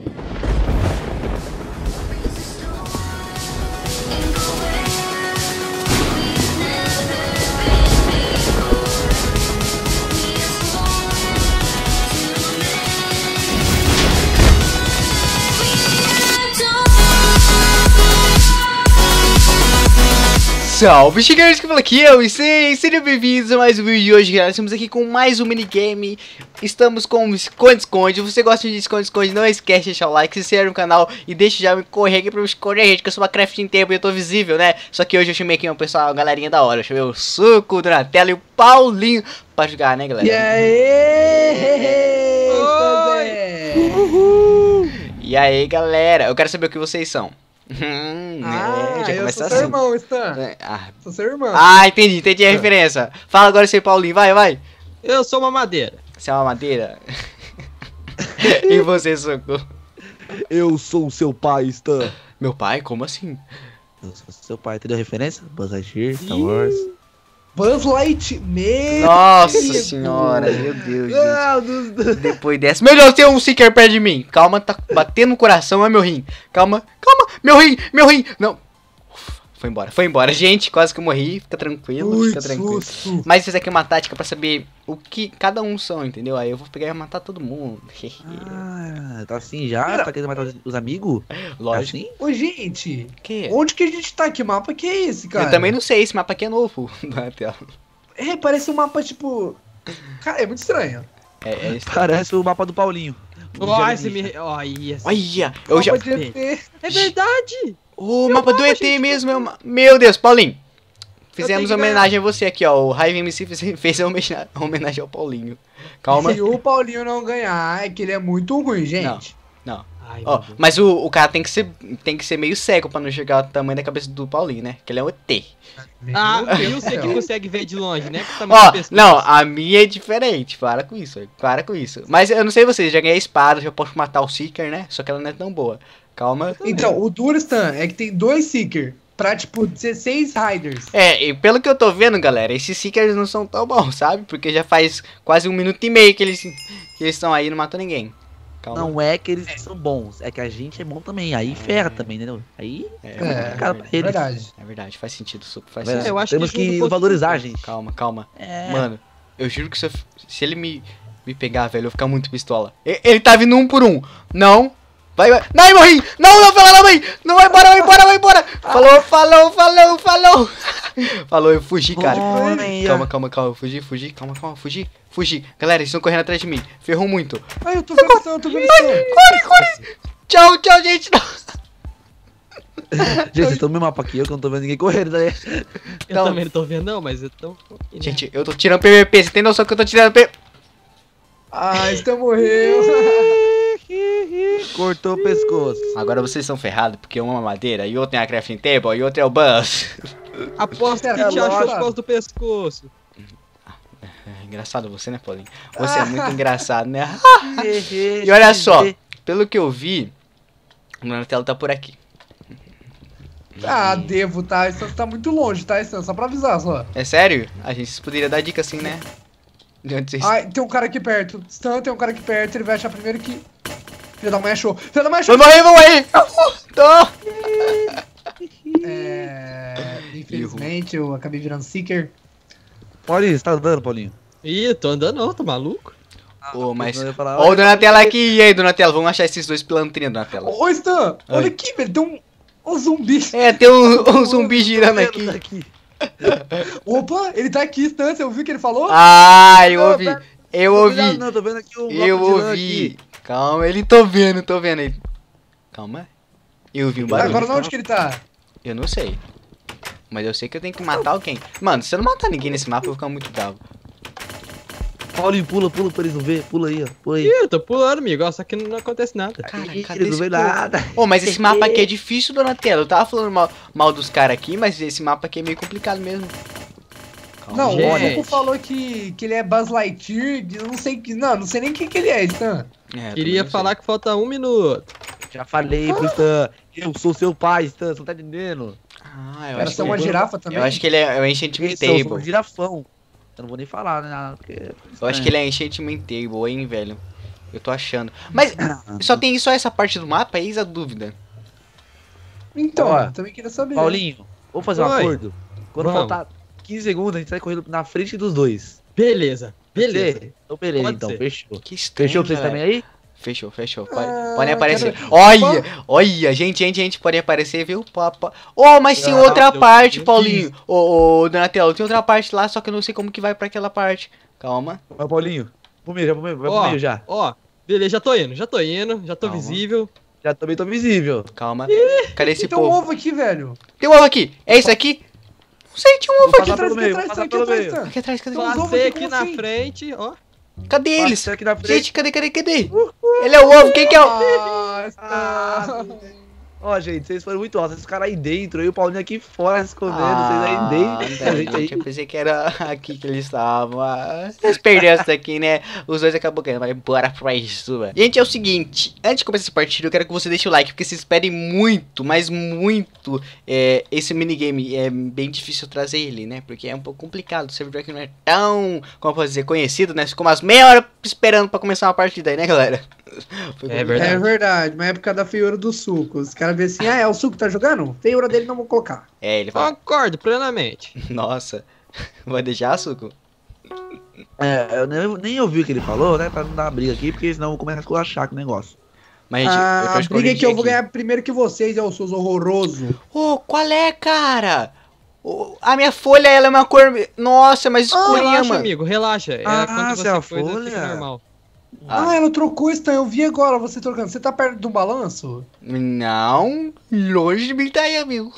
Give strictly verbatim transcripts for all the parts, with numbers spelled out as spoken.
Salve, chegados que fala aqui, eu e sei, sejam bem-vindos a mais um vídeo de hoje, galera. Estamos aqui com mais um minigame. Estamos com esconde-esconde. Se você gosta de esconde-esconde, não esquece de deixar o like, se inscreve no canal e deixa já me correr aqui pra eu escolher, gente, que eu sou uma crafting table e eu tô visível, né? Só que hoje eu chamei aqui um pessoal, uma galerinha da hora. Eu chamei o Suco, o Donatello e o Paulinho pra jogar, né, galera? E aí? Uhul. E aí, galera, eu quero saber o que vocês são. Hum, ah, é, já eu começa sou assim. seu irmão, Stan. É, ah. Sou seu irmão. Ah, entendi, entendi a referência. Fala agora você, Paulinho, vai, vai. Eu sou uma madeira. Você é uma madeira? E você, Socorro? Eu sou o seu pai, Stan. Meu pai? Como assim? Eu sou seu pai, entendeu a referência? Buzz Lightyear, Star Wars. Buzz Light, meu Nossa Deus. senhora, meu Deus, Ah, gente. dos- Depois dessa... Meu Deus, tem um Seeker perto de mim. Calma, tá batendo no coração, é meu rim. Calma, calma, meu rim, meu rim. Não. Ufa, foi embora, foi embora. Gente, quase que eu morri. Fica tranquilo, Ui, fica tranquilo. susto. Mas isso aqui é uma tática pra saber o que cada um são, entendeu? Aí eu vou pegar e matar todo mundo. Ah, tá assim já? Tá querendo matar os, os amigos? Lógico. Assim? Ô, gente, Que? onde que a gente tá? Que mapa que é esse, cara? Eu também não sei, esse mapa aqui é novo. Na tela. É, parece um mapa, tipo... Cara, é muito estranho. É, é isso. Parece o mapa do Paulinho. O Ó, Jeremy. esse me. Ó, esse- Olha, eu já... Mapa de E T. É verdade! O mapa do E T mesmo é uma... Meu Deus, Paulinho. Fizemos tenho que homenagem a você aqui, ó. O Raiva M C fez, fez a homena- homenagem ao Paulinho. Calma. Se o Paulinho não ganhar, é que ele é muito ruim, gente. Não. Ai, Ó, meu Deus. mas o, o cara tem que ser tem que ser meio cego pra não enxergar o tamanho da cabeça do Paulinho, né? Que ele é um E T. Meu Ah, Deus eu do sei que céu. consegue ver de longe, né? Que tamanho Ó, do pescoço. não, a minha é diferente. Para com isso, velho. Para com isso. Mas eu não sei vocês, já ganhei a espada, já posso matar o Seeker, né? Só que ela não é tão boa. Calma. Então, o Durstan é que tem dois Seeker pra, tipo, dezesseis Riders. É, e pelo que eu tô vendo, galera, esses Seekers não são tão bons, sabe? Porque já faz quase um minuto e meio que eles que eles estão aí e não matam ninguém. Calma. Não é que eles são bons, é que a gente é bom também. Aí ferra também, entendeu? Aí É, fica muito É, complicado pra É eles. verdade. é verdade, faz sentido, Suco, faz É, sentido. eu acho Temos que junto que com- valorizar, gente. Calma, calma. É. Mano, eu juro que se, eu, se ele me, me pegar, velho, eu vou ficar muito pistola. E- Ele tá vindo um por um. Não. Vai, vai. Não, eu morri. Não, não, fala, não, mãe. Não, vai embora, vai embora, vai embora. Falou, falou, falou, falou. Falou, eu fugi, cara. Olha. Calma, calma, calma. Eu fugi, fugi. Calma, calma, fugi. Fugi. Galera, eles estão correndo atrás de mim. Ferrou muito. Ai, eu tô vendo Stan, eu tô vendo Stan. Corre, corre. Tchau, tchau, gente. Não. Gente, vocês estão no meu mapa aqui, eu que não tô vendo ninguém correndo, né? Eu Então- também não tô vendo, não, mas eu tô. Gente, eu tô tirando P V P. Você tem noção que eu tô tirando P V P? Ah, Stan morreu. Cortou o pescoço. Agora vocês são ferrados, porque um é uma madeira e outro é a crafting table e outro é o Buzz. Aposto que É te achou lógico. por causa do pescoço. É engraçado você, né, Paulinho? Você é muito engraçado, né? E E olha só, pelo que eu vi, o Donatello tá por aqui. Ah, devo, tá? Stan tá muito longe, tá, Stan? Só pra avisar, só. É sério? A gente poderia dar dica assim, né? De onde vocês... Ai, tem um cara aqui perto. Stan, tem um cara aqui perto, ele vai achar primeiro que... Filha da mãe achou. Filha da mãe achou. Vamos aí, vamos aí! Tô! É... Infelizmente, eu acabei virando Seeker. Paulinho, você tá andando, Paulinho? Ih, tô andando não, tô maluco? Ô, mas... Eu ia falar, Ó o olha, Donatello aqui. E aí, Donatello? Vamos achar esses dois pilantrinhos, Donatello. Ô, Stan, olha Oi. aqui, velho. Tem um, um zumbi. É, tem um, um zumbi girando tô aqui. vendo daqui. Opa, ele tá aqui, Stan. Você ouviu o que ele falou? Ah, eu Não, ouvi. tá- Eu Tô ouvi. vendo, Não, tô vendo aqui o Eu bloco girando ouvi. aqui. Calma, ele tô vendo, tô vendo ele. Calma. Eu ouvi um barulho. Agora onde que ele tá? Eu não sei. Mas eu sei que eu tenho que matar alguém. Mano, se eu não matar ninguém nesse mapa, eu vou ficar muito bravo. Paulinho, pula, pula pra eles não ver. Pula aí, ó. Pula aí. Ih, eu tô pulando, amigo. Ó, só que não acontece nada. Cara, Ih, cadê eles não esse vê povo? nada. Ô, mas esse mapa aqui é difícil, Donatello. Eu tava falando mal, mal dos caras aqui, mas esse mapa aqui é meio complicado mesmo. Calma. Não, Gente. o Goku falou que, que ele é Buzz Lightyear. Eu não sei que. Não, não sei nem quem que ele é, Stan. É, eu Queria também não falar que falta um minuto. Já falei pro Stan. Eu sou seu pai, Stan. Você não tá entendendo? sei. Ah, eu Era acho, que só uma ele, girafa também. eu acho que ele é, é o Enchantment Esse é o Table. girafão. Eu não vou nem falar, né? Nada, porque... Eu acho que ele é Enchantment Table, hein, velho. Eu tô achando. Mas só tem só essa parte do mapa? Eis a dúvida. Então, Ó, eu também queria saber. Paulinho, vamos fazer um Oi. acordo? Quando Vamos. faltar quinze segundos, a gente sai correndo na frente dos dois. Beleza, Pode beleza. ser? Então beleza, Pode então, ser. fechou. Que estranho, Fechou pra vocês galera. também aí? Fechou, fechou. Pode, Ah, podem aparecer. quero- Olha, olha, gente, gente, gente, podem aparecer, viu? Papa. Oh, mas tem Ah, outra Deus, parte, Deus. Paulinho. Ô, ô, Donatello, tem outra parte lá, só que eu não sei como que vai pra aquela parte. Calma. Vai, Paulinho. Pro meio, já, pro meio, vai pro Ó, meio já. ó, beleza, já tô indo, já tô indo, já tô Calma. visível. Já também tô visível. Calma. Cadê esse Tem um povo? ovo aqui, velho. Tem um ovo aqui. É isso aqui? Não sei, tinha um ovo Vou aqui. passar atrás, pelo meio, aqui vou atrás, passar aqui pelo atrás, meio. tá? Aqui atrás, cadê? Tem uns ovos Passei aqui, aqui como na assim? frente, ó. Cadê eles? Passei aqui na frente. Gente, cadê, cadê, cadê? Ele é o ovo, quem que é o... Ah, Ah, está... Ó, gente, vocês foram muito altos. Esses caras aí dentro, e o Paulinho aqui fora escondendo, Ah, vocês aí dentro. tá, a gente aí. gente, eu pensei que era aqui que eles estavam. Ah, vocês perderam essa daqui, né? Os dois acabou ganhando, mas bora pra isso, mano. Gente, é o seguinte, antes de começar essa partida, eu quero que você deixe o like, porque vocês pedem muito, mas muito, é, esse minigame. É bem difícil trazer ele, né? Porque é um pouco complicado, o servidor aqui não é tão, como eu posso dizer, conhecido, né? Ficou umas meia hora esperando pra começar uma partida aí, né, galera? Foi É complicado. verdade. É verdade, na época da feiura do suco. Os caras veem assim, ah, é o suco que tá jogando? Feiura dele não vou colocar. É, ele fala, Concordo plenamente. nossa, vai deixar, Suco? É, eu nem, nem ouvi o que ele falou, né? Pra não dar uma briga aqui, porque senão eu vou começar a esculachar com o negócio. Mas, gente, eu Ah, tô a briga é escolhendo que eu vou aqui. ganhar primeiro que vocês, eu sou horroroso. Ô, qual é, cara? Ô, a minha folha, ela é uma cor... Nossa, mas escurinha, Relaxa, mano. amigo, relaxa. É Ah, quando se você é a for, fica folha. normal. Ah. Ah, ela trocou isso, eu vi agora você trocando. Você tá perto do balanço? Não, longe de mim tá aí, amigo.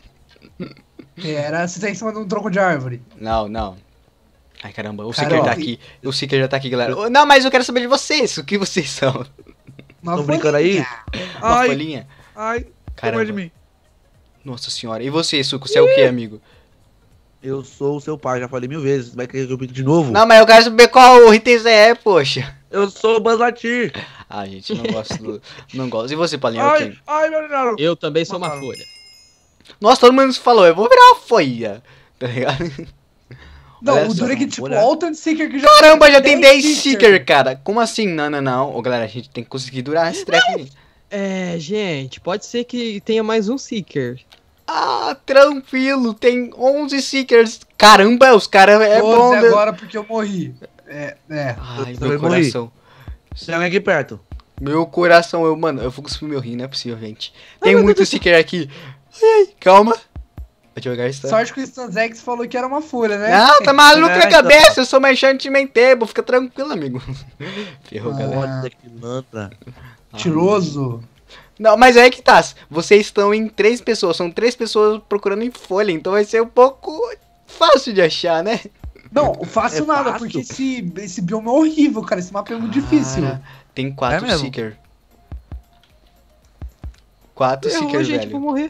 Era, você tá em cima de um tronco de árvore. Não, não. Ai, caramba, o Cara, Seeker ó, tá aqui. O Seeker já tá aqui, galera. Ô, não, mas eu quero saber de vocês. O que vocês são? Uma Tão brincando aí? folhinha. Uma Ai, folhinha? ai, Caramba. caramba de mim. Nossa senhora. E você, Suco? Você é o que, amigo? Eu sou o seu pai, já falei mil vezes. Vai querer que eu pique de novo? Não, mas eu quero saber qual item você é, poxa. Eu sou o Buzz Lightyear. Ah, gente, não gosto do... Não gosto. E você, Paulinho? é o Ai, quê? ai, meu Deus. Eu também sou uma Mano. folha. Nossa, todo mundo falou. Eu vou virar uma folha. Tá ligado? Não, Olha o só, duro é que, tipo, olha. olha o tanto de Seeker que já Caramba, já tem dez Seeker. Seeker, cara. Como assim? Não, não, não. Ô, galera, a gente tem que conseguir durar esse treco aí. É, gente, pode ser que tenha mais um Seeker. Ah, tranquilo. Tem onze Seekers. Caramba, os caras é doze bom, né? agora porque eu morri. É, é. Ai, Eu meu também morri. coração. Tem alguém aqui perto. Meu coração, eu, mano, eu vou cuspir meu rim, não é possível, gente. Tem muito Seeker aqui. Ai, ai, calma. Vou jogar isso. Sorte que o Stanzex falou que era uma folha, né? Não, tá maluco É, na então. cabeça. Eu sou marchante de mentebo. Fica tranquilo, amigo. Ferrou, Ah. galera. Olha que pilantra. Tiroso. Não, mas aí que tá. Vocês estão em três pessoas. São três pessoas procurando em folha. Então vai ser um pouco fácil de achar, né? Não, fácil É nada, fácil. porque esse, esse bioma é horrível, cara. Esse mapa é muito difícil. Cara, tem quatro É mesmo? Seeker. Quatro Ferrou, Seeker, gente, velho. vou morrer.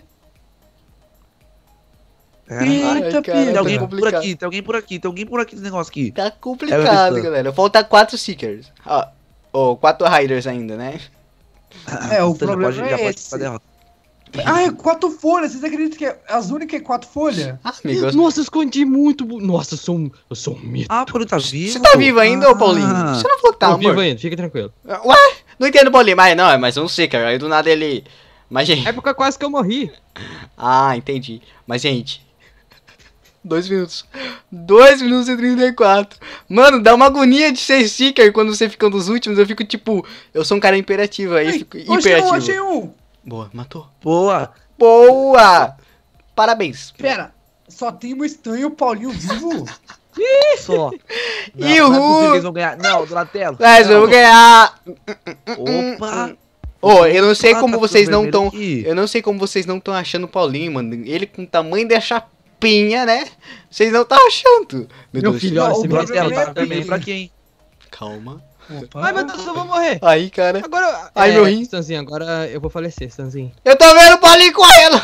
Pera. Eita, Ai, cara, Tem pira. alguém por complicado. aqui, tem alguém por aqui, tem alguém por aqui nesse negócio aqui. Tá É, complicado, eu galera. Falta quatro Seekers. Ó, oh, quatro Riders ainda, né? É, o Você já problema pode- é já pode esse. pra derrota. Ah, é quatro folhas. Vocês acreditam que é- as únicas é quatro folhas? Ah, amigos. Nossa, eu escondi muito. bu- Nossa, eu sou um, eu sou um mito. Ah, Paulinho tá vivo? Você tá vivo ainda, ô Ah. Paulinho? Você não falou que tá, Tô amor? vivo ainda, fica tranquilo. Ué? Não entendo, Paulinho. Mas não, é mais um Seeker. Aí do nada ele... Mas, gente... É porque quase que eu morri. Ah, entendi. Mas, gente... Dois minutos. Dois minutos e trinta e quatro. Mano, dá uma agonia de ser Seeker quando você fica nos últimos. Eu fico, tipo... Eu sou um cara imperativo aí. Ai, Fico achei um, hiperativo. achei um. Boa, matou. Boa. Boa! Parabéns. Pera, só tem uma Stan e o Paulinho vivo? Só. Não, Ih, não é o- possível que eles vão ganhar. Não, Donatello. Mas eu vou ganhar. Opa. Ô, eu não sei Ah, como tá tudo vocês não vermelho estão. aqui. Eu não sei como vocês não estão achando o Paulinho, mano. Ele com o tamanho da chapinha, né? Vocês não estão achando. Meu, Meu Deus. filho, olha, Não, você o me Donatello problema tá é vermelho que- pra quem? Calma. Opa. Ai, meu Deus, eu vou morrer. Aí, cara. Agora. Ai, é, meu rim. Stanzinho, agora eu vou falecer, Stanzinho. Eu tô vendo o Paulinho correndo.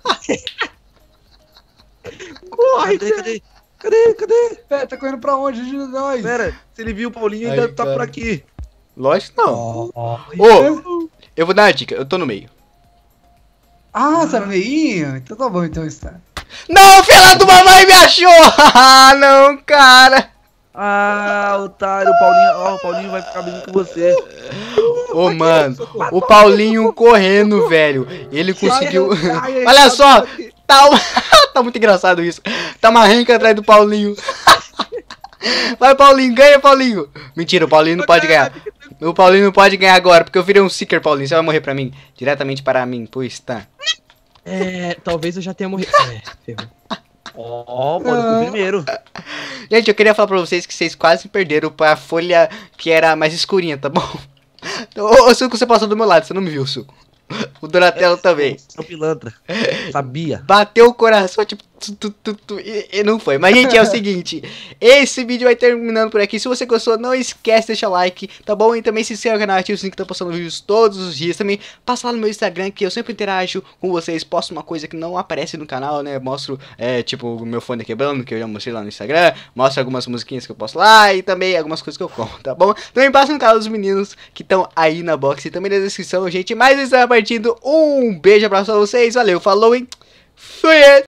Corre, Cadê, cadê? Cadê, cadê? Pera, tá correndo pra onde? Ajuda nós. Pera, se ele viu o Paulinho, Ai, ainda tá cara. por aqui. Lógico que não. Oh. Ô, eu vou dar uma dica. Eu tô no meio. Ah, tá no meio? Então tá bom, então está. Não, filha do mamãe me achou. Ah, não, cara. Ah, otário, o Paulinho, ó, o Paulinho vai ficar brigando com você. Ô, mano, o Paulinho correndo, velho. Ele conseguiu. Olha só, tá, tá muito engraçado isso. Tá uma renca atrás do Paulinho. Vai, Paulinho, ganha, Paulinho. Mentira, o Paulinho não pode ganhar. O Paulinho não pode ganhar agora, porque eu virei um Seeker, Paulinho. Você vai morrer pra mim. Diretamente para mim, pois tá. É, talvez eu já tenha morrido. É, ferrou. Ó, oh, pode ser o primeiro. Gente, eu queria falar pra vocês que vocês quase perderam pra folha que era mais escurinha, tá bom? Ô, ô Suco, você passou do meu lado, você não me viu, Suco. O Donatello é, também. Seu pilantra. Sabia. Bateu o coração, tipo, tu, tu, tu, tu, e, e não foi. Mas, gente, é o seguinte. Esse vídeo vai terminando por aqui. Se você gostou, não esquece de deixar o like, tá bom? E também se inscreve no canal, ativa o sininho que tá postando vídeos todos os dias. Também passa lá no meu Instagram, que eu sempre interajo com vocês. Posto uma coisa que não aparece no canal, né? Mostro, é, tipo, o meu fone quebrando, que eu já mostrei lá no Instagram. Mostro algumas musiquinhas que eu posto lá. E também algumas coisas que eu como, tá bom? Também passa no canal dos meninos que estão aí na box e também na descrição, gente. Mas eu estava partindo. Um beijo, abraço pra vocês. Valeu, falou, hein? Fui!